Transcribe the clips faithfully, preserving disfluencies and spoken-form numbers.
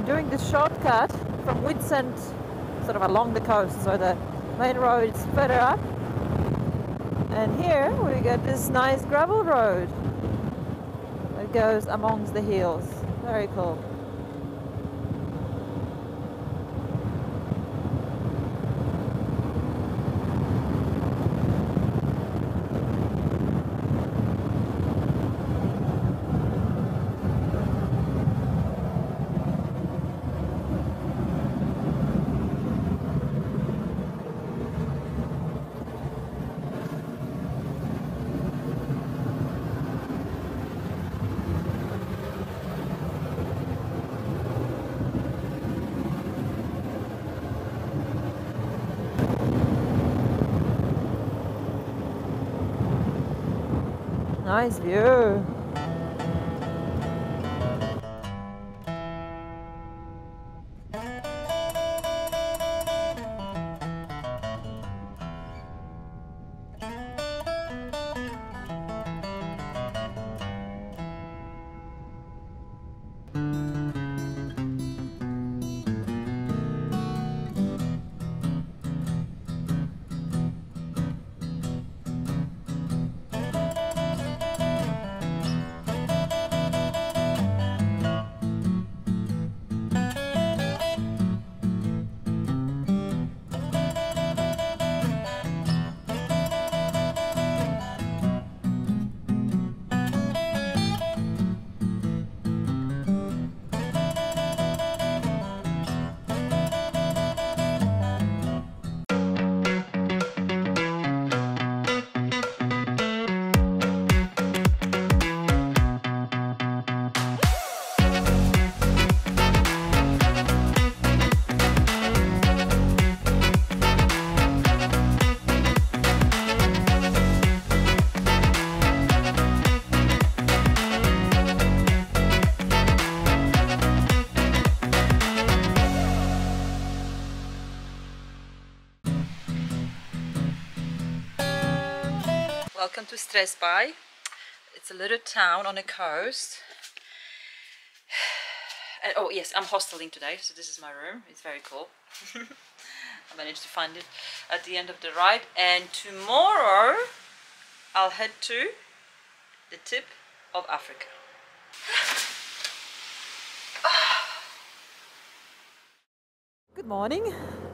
doing this shortcut from Whitsand sort of along the coast, so the main road is further up, and here we get this nice gravel road that goes amongst the hills. Very cool. Nice view. Welcome to Stressby. It's a little town on the coast. And, oh yes, I'm hosteling today, so this is my room. It's very cool. I managed to find it at the end of the ride. And tomorrow I'll head to the tip of Africa. Good morning.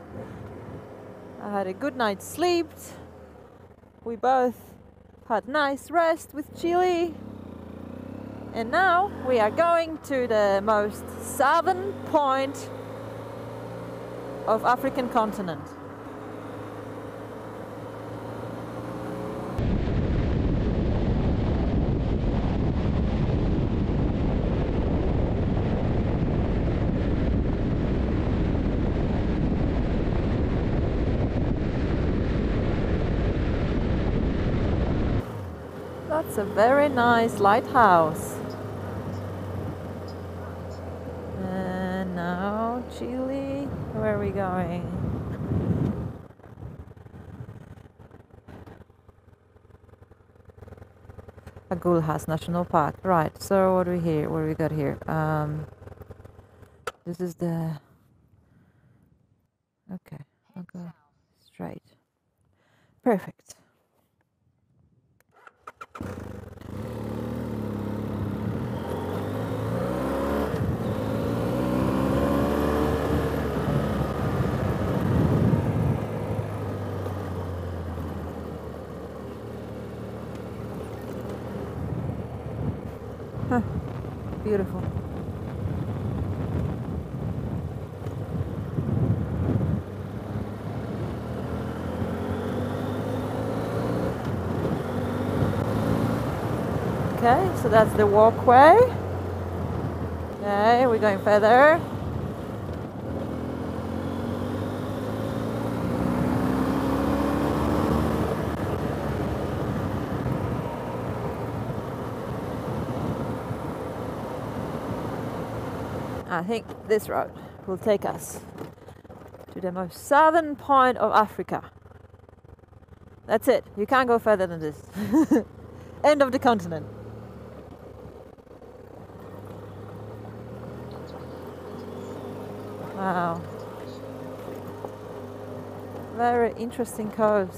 I had a good night's sleep. We both had nice rest with Chile, and now we are going to the most southern point of African continent. That's a very nice lighthouse. And now Chile, where are we going? Agulhas National Park. Right, so what do we here? What do we got here? Um, this is the... Okay, I'll go straight. Perfect. Huh. Beautiful. Okay, so that's the walkway. Okay, we're going further. I think this road will take us to the most southern point of Africa. That's it. You can't go further than this. End of the continent. Wow. Very interesting coast.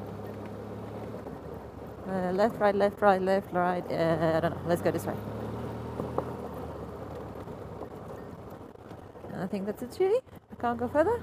Uh, left, right, left, right, left, right. Uh, I don't know. Let's go this way. I think that's it, Chile. I can't go further.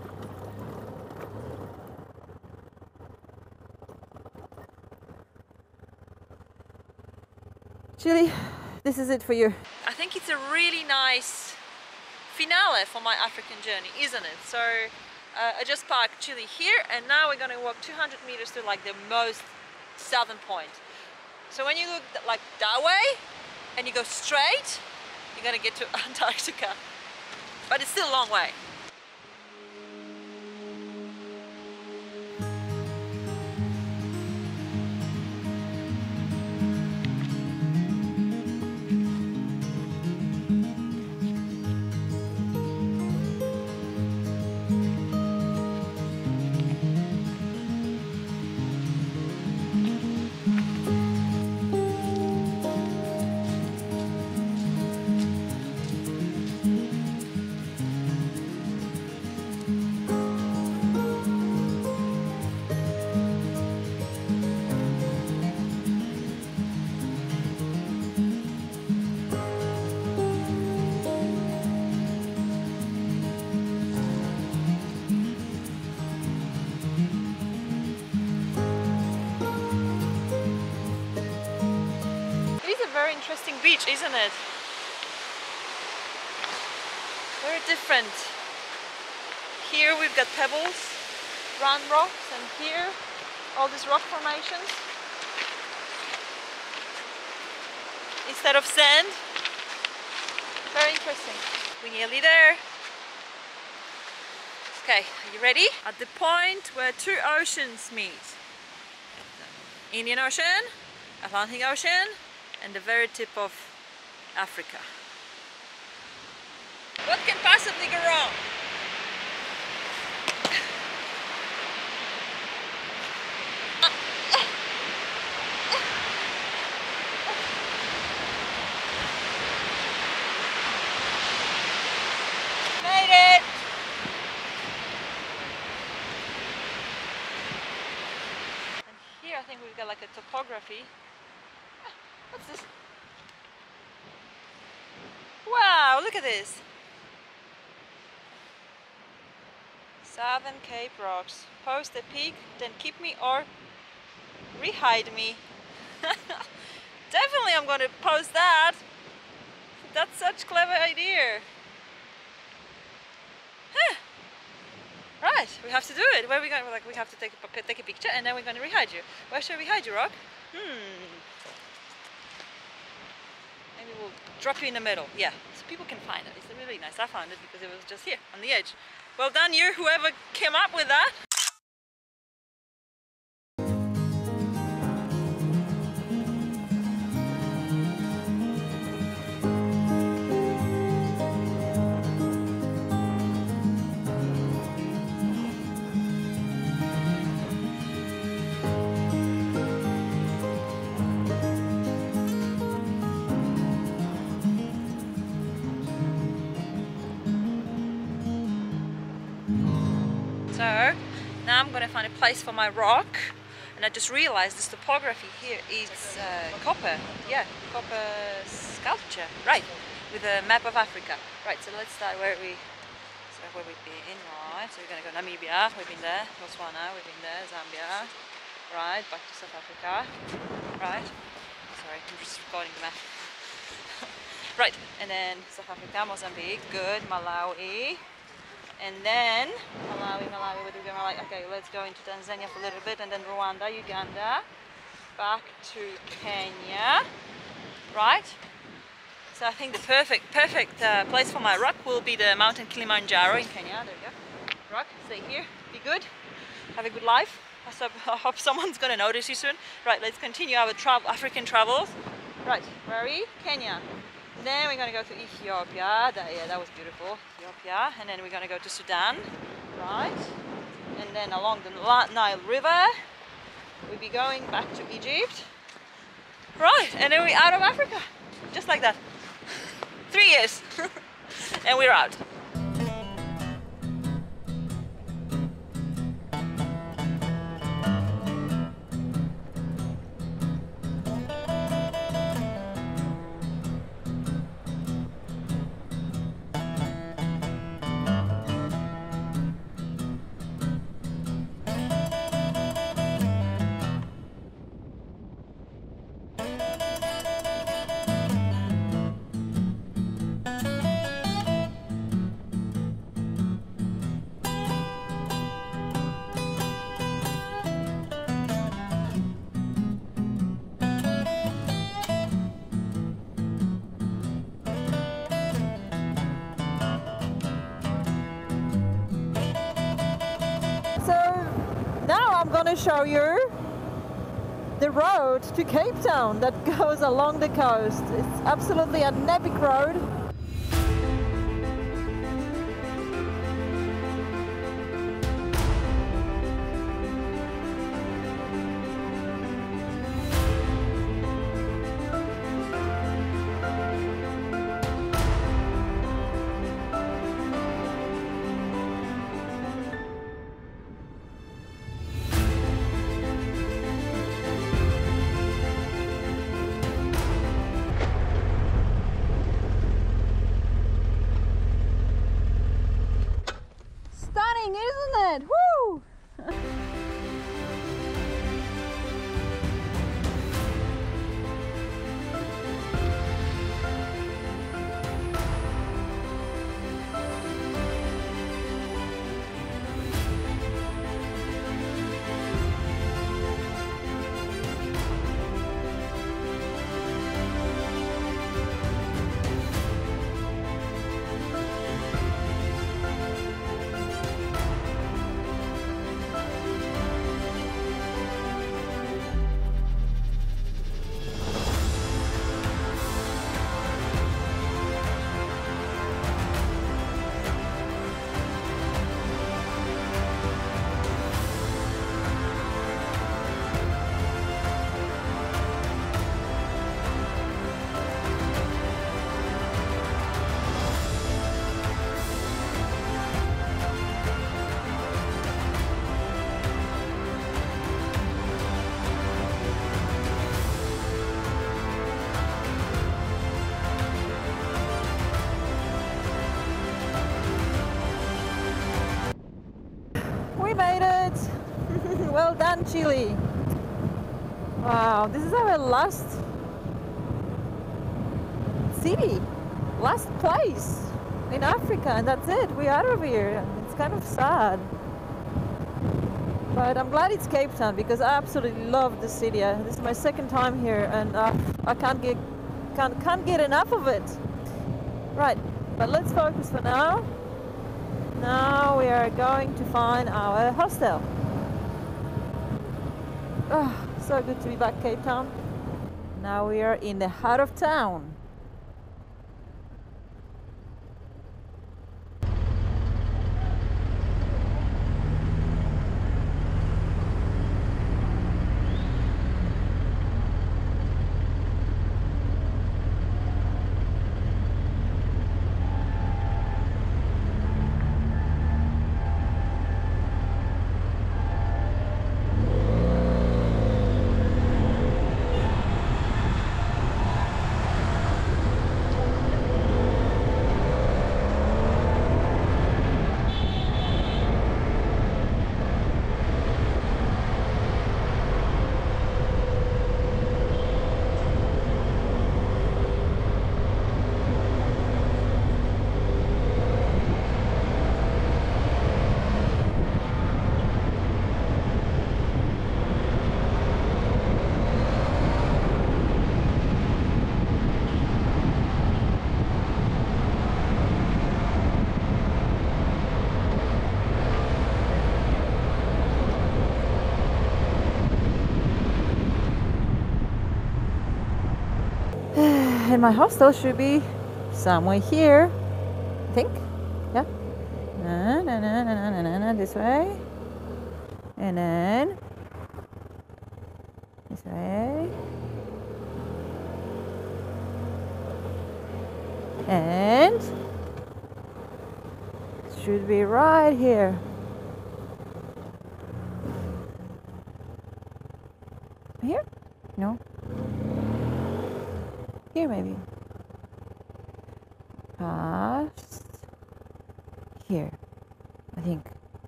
Chile, this is it for you. I think it's a really nice finale for my African journey, isn't it? So uh, I just parked Chile here, and now we're gonna walk two hundred meters to like the most southern point. So when you look like that way and you go straight, you're gonna get to Antarctica. But it's still a long way. Very interesting beach, isn't it? Very different. Here we've got pebbles, round rocks, and here all these rock formations instead of sand. Very interesting. We're nearly there. Okay, are you ready? At the point where two oceans meet. Indian Ocean, Atlantic Ocean, and the very tip of Africa. What can possibly go wrong? Made it! And here I think we've got like a topography. What's this? Wow, look at this. Southern Cape Rocks. Post a peak, then keep me or rehide me. Definitely I'm going to post that. That's such a clever idea. Huh. Right, we have to do it. Where are we going? Like, we have to take a, take a picture and then we're going to rehide you. Where should we hide you, Rock? Hmm. Maybe we'll drop you in the middle. Yeah, so people can find it. It's really nice. I found it because it was just here on the edge. Well done you, whoever came up with that. So now I'm gonna find a place for my rock, and I just realized this topography here is uh, copper, yeah, copper sculpture, right, with a map of Africa. Right, so let's start where we, so where we've been, right, so we're gonna go Namibia, we've been there, Botswana, we've been there, Zambia, right, back to South Africa, right, sorry, I'm just recording the map. Right, and then South Africa, Mozambique, good, Malawi. And then Malawi, Malawi, where do we go? Malawi? Okay, let's go into Tanzania for a little bit, and then Rwanda, Uganda, back to Kenya, right? So I think the perfect, perfect uh, place for my rock will be the mountain Kilimanjaro in Kenya. There you go. Rock, stay here, be good, have a good life. I hope someone's gonna notice you soon. Right, let's continue our travel, African travels. Right, where are we? Kenya. Then we're going to go to Ethiopia. That, yeah, that was beautiful. Ethiopia. And then we're going to go to Sudan. Right. And then along the Nile River, we'll be going back to Egypt. Right. And then we're out of Africa. Just like that. Three years. And we're out. want to show you the road to Cape Town that goes along the coast. It's absolutely an epic road. Stunning, isn't it? Woo! We made it! Well done, Chile! Wow, this is our last city, last place in Africa, and that's it. We're out of here. It's kind of sad. But I'm glad it's Cape Town because I absolutely love the city. Uh, This is my second time here and uh, I can't get, can't, can't get enough of it. Right, but let's focus for now. Now we are going to find our hostel. Oh, so good to be back, Cape Town. Now we are in the heart of town. And my hostel should be somewhere here, I think. Yeah. Na, na, na, na, na, na, na, this way. And then this way. And it should be right here. Here? No. Here maybe. Past here, I think.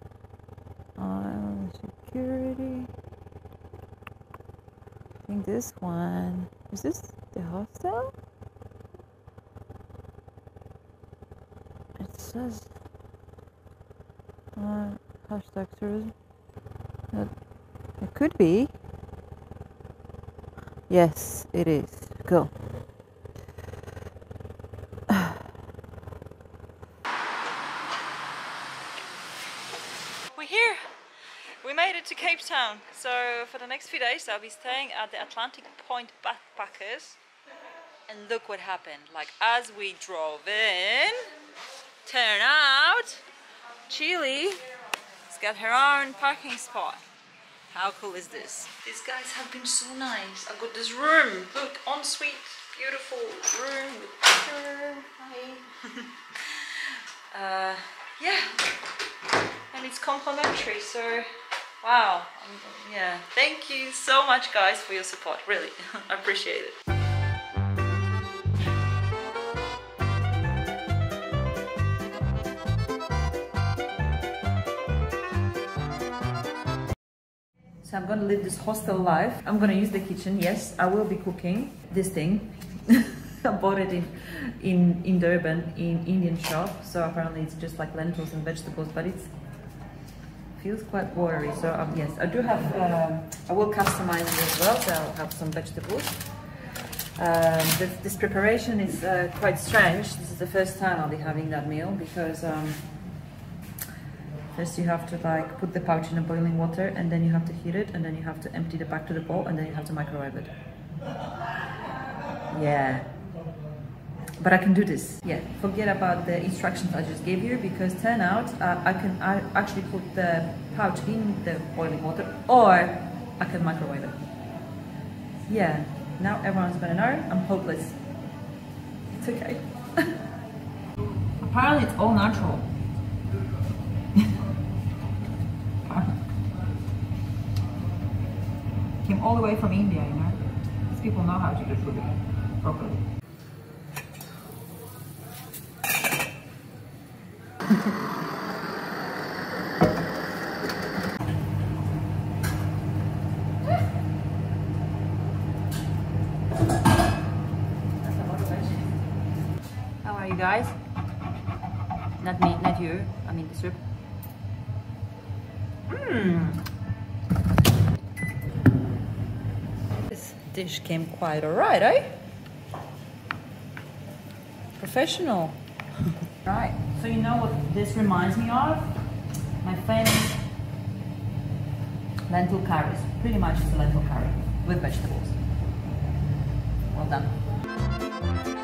On security. I think this one. Is this the hostel? It says uh, hashtag tourism. That it could be. Yes, it is. Go. We're here. We made made it to Cape Town. So for the next few days I'll be staying at the Atlantic Point Backpackers. And look what happened. Like as we drove in, turn out, Chile has got her own parking spot. How cool is this? These guys have been so nice. I got this room. Look, ensuite, beautiful room with picture. Hi. uh, yeah, and it's complimentary. So, wow. Um, yeah, thank you so much, guys, for your support. Really, I appreciate it. So I'm gonna live this hostel life. I'm gonna use the kitchen. Yes, I will be cooking this thing. I bought it in, in in Durban in Indian shop. So apparently it's just like lentils and vegetables, but it feels quite watery. So um, yes, I do have. Um, I will customize it as well. So I'll have some vegetables. Um, this, this preparation is uh, quite strange. This is the first time I'll be having that meal because. Um, First you have to like put the pouch in a boiling water and then you have to heat it and then you have to empty it back to the bowl and then you have to microwave it. Yeah. But I can do this. Yeah. Forget about the instructions I just gave you because turn out uh, I can I actually put the pouch in the boiling water or I can microwave it. Yeah. Now everyone's gonna know I'm hopeless. It's okay. Apparently it's all natural. Came all the way from India, you know. These people know how to do food properly. How are you guys? Not me, not you. I mean the soup. Mmm. This dish came quite alright, eh? Professional. Right, so you know what this reminds me of? My famous lentil curries. Pretty much it's a lentil curry with vegetables. Well done.